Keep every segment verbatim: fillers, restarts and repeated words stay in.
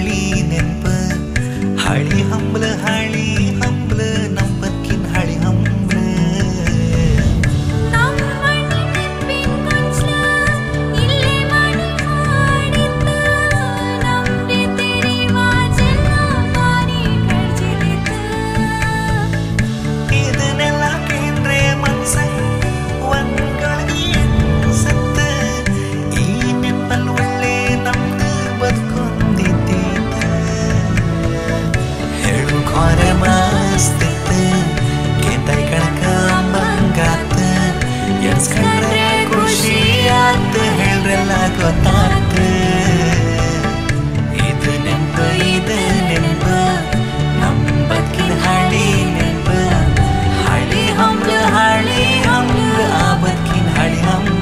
ಹಳಿ ನೆನಪ ಹಳಿ ಹಂಬಲ ಹಳಿ ಹಂಬಲ ನಂಬಕ್ಕಿನ ಹಳಿ ಹಂಬಲ ಗೊತ್ತಾತ ಇದು ನೆನಪ ಇದು ನೆನಪ ನಂಬಕ್ಕಿನ ಹಳಿ ನೆನಪ ಹಳಿ ಹಂಬಲ ಹಳಿ ಹಂಬಲ ಆಬಕ್ಕಿನ ಹಳಿ ಹಂಬಲ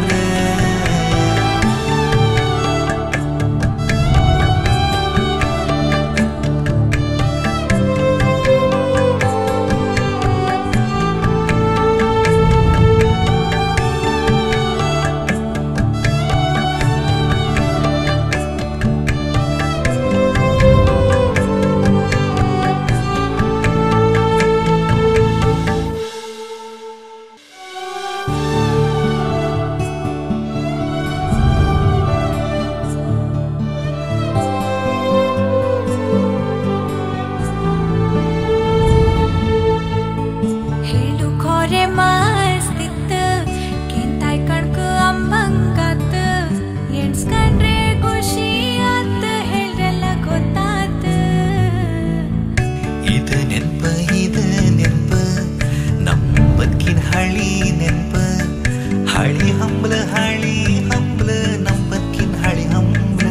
ಹಳಿ ನೆನಪ ಹಳಿ ಹಂಬಲ ಹಳಿ ಹಂಬಲ ನಂಬಕ್ಕಿನ ಹಳಿ ಹಂಬಲ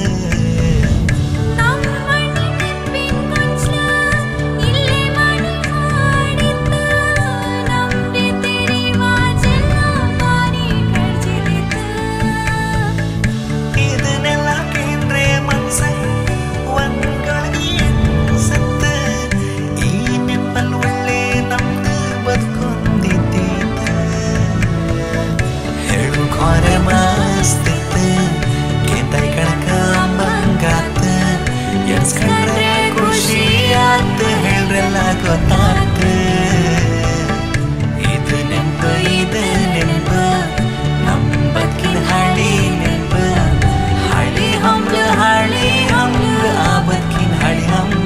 ಇದನ್ನೆಲ್ಲ ಕೇಂದ್ರೆ ಮನ್ಸ ಒಂದ್ಗಳಿಗೆ ಸತ್ತ ಈ ನೆನಪಲ್ ಒಳ್ಳೆ ನಮ್ದು ಬದುಕು ಮಸ್ತಿತ್ತ ಕೇತಾಯ್ ಕಣಕ ಮಂಗಾತ ಎಡ್ಸ್ಕೊಂಡ್ರೆ ಖುಷಿ ಆತ ಹೇಳ್ರಲ್ಲ ಗೊತ್ತಾತ ಇದು ನೆನಪ ಇದು ನೆನಪ ನಂಬಕ್ಕಿನ ಹಳಿ ನೆನಪ ಹಳಿ ಹಂಬಲ ಹಳಿ ಹಂಬಲ ಆಬಕ್ಕಿನ ಹಳಿ ಹಂಬಲ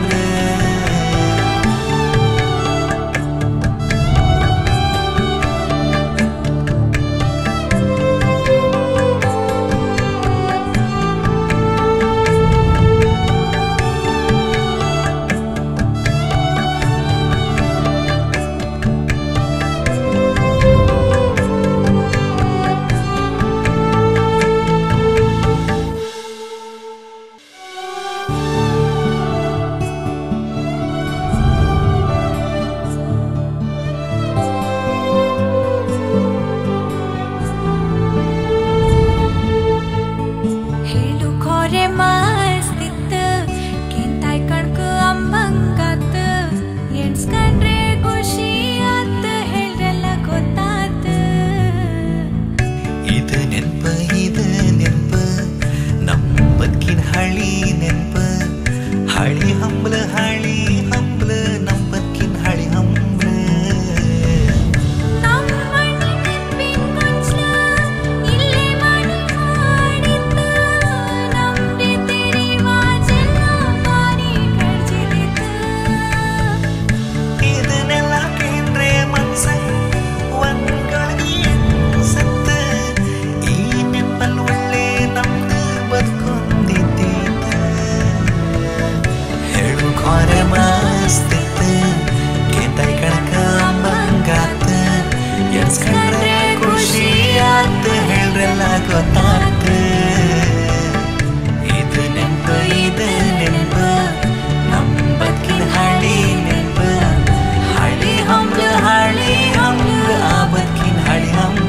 ಹಳಿ ನೆನಪ ಹಳಿ ಹಂಬಲ ಹಳಿ ಹಂಬಲ ನಂಬಕ್ಕಿನ ಹಳಿ ಹಂಬಲ ಇದನ್ನೆಲ್ಲ ಕೇಂದ್ರೆ ಮನ್ಸ ಒಂದ್ಗಳಿಗೆ ಸತ್ತ ಈ ನೆನಪಲ್ ಒಳ್ಳೆ ನಮ್ದು ಬದುಕು ಮಸ್ತಿತ್ತ ಕೇತಾಯ್ ಕಣಕ ಮಂಗಾತ ಎಡ್ಸ್ಕೊಂಡ್ರೆ ಖುಷಿ ಆತ ಹೇಳ್ರಲ್ಲ ಗೊತ್ತಾತ ಇದು ನೆನಪ ಇದು ನೆನಪ ನಂಬಕ್ಕಿನ ಹಳಿ ನೆನಪ ಹಳಿ ಹಂಬಲ ಹಳಿ ಹಂಬಲ ಆಬಕ್ಕಿನ ಹಳಿ ಹಂಬಲ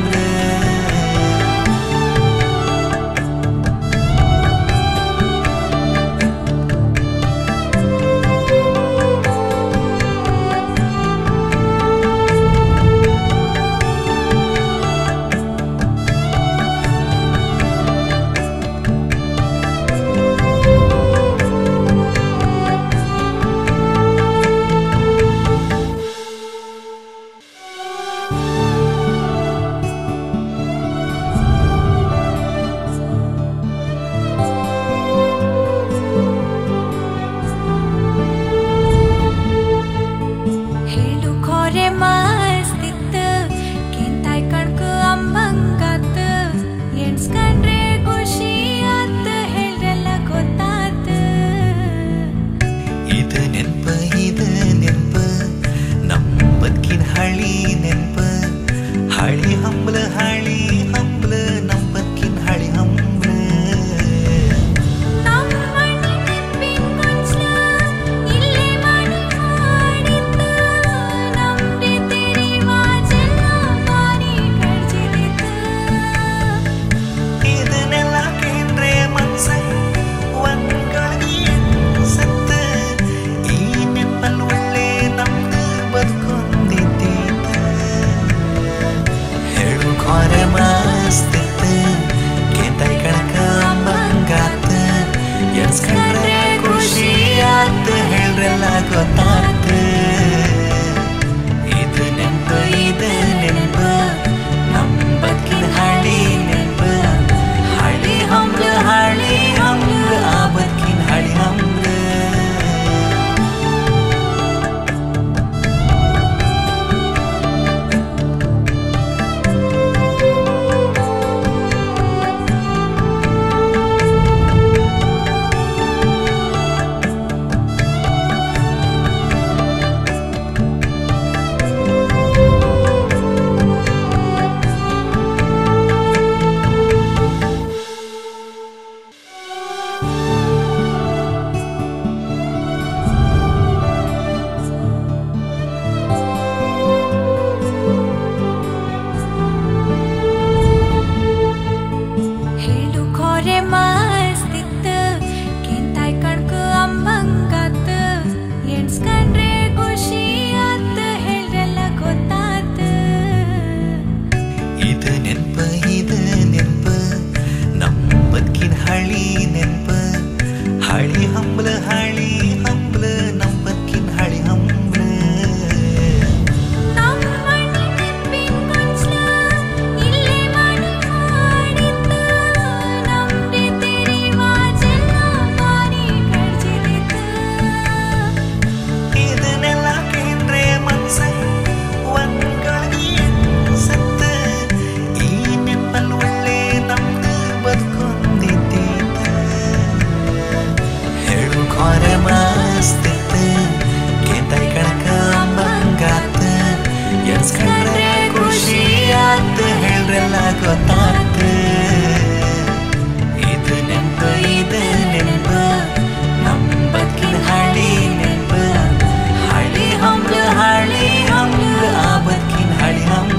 ಖಾರೆ ಮಸ್ತಿತ್ತ ಕೇಂತಾಯಿ ಕಣಕ ಅಂಬಂಗಾತ ಎನ್ಸ್ಕೊಂಡ್ರೆ ಖುಷಿ ಆತ ಹೇಳ್ರೆಲ್ಲ ಗೊತ್ತಾತ ಇದು ನೆನ್ಪ ಇದು ನೆನ್ಪ ನಂಬಕ್ಕಿನ ಹಳಿ ನೆನ್ಪ ಹಳಿ ಹಂಬ್ಲ ಹಳಿ ಹಂಬ್ಲ ಆ ಬದುಕಿನ ಹಳಿ ಹಂಬ್ಲ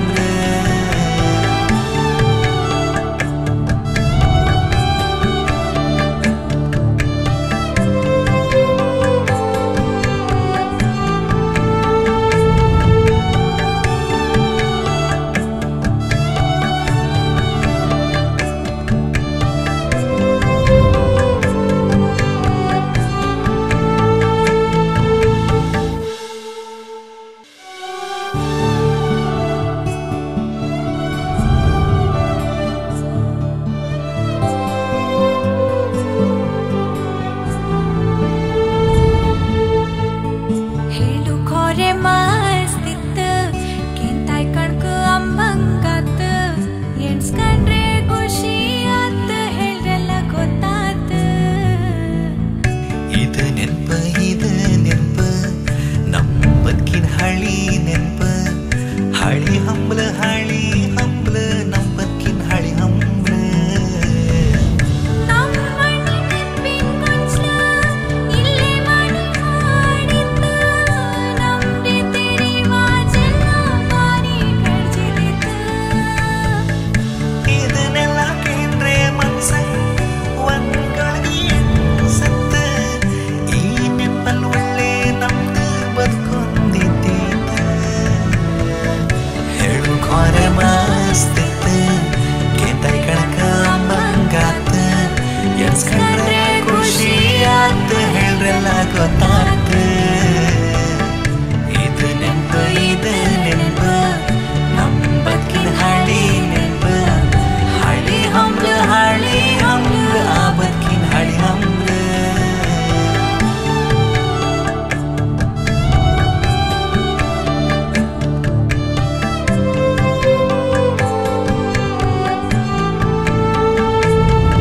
ಹಳಿ ಹಂಬ್ಲ ಹಳಿ ಹಂಬ್ಲ ನಂಬಕ್ಕಿನ ಹಳಿ ಹಂಬ್ಲ ಇದನ್ನೆಲ್ಲ ಕೇಂದ್ರೆ ಮನ್ಸ ಒಂದ್ಗಳಿಗೆ ಸತ್ತ ಈ ನೆಪ್ಪಲ್ ಒಳ್ಳೆ ನಮ್ದು ಬದುಕೊಂದಿದ್ದೀತ ಖಾರೆ ಮಸ್ತಿತ್ತ ಕೇಂತಾಯಿ ಕಣಕ ಅಂಬಂಗಾತ ಎನ್ಸ್ಕೊಂಡ್ರೆ ಖುಷಿ ಆತ ಹೇಳ್ರೆಲ್ಲ ಗೊತ್ತಾತ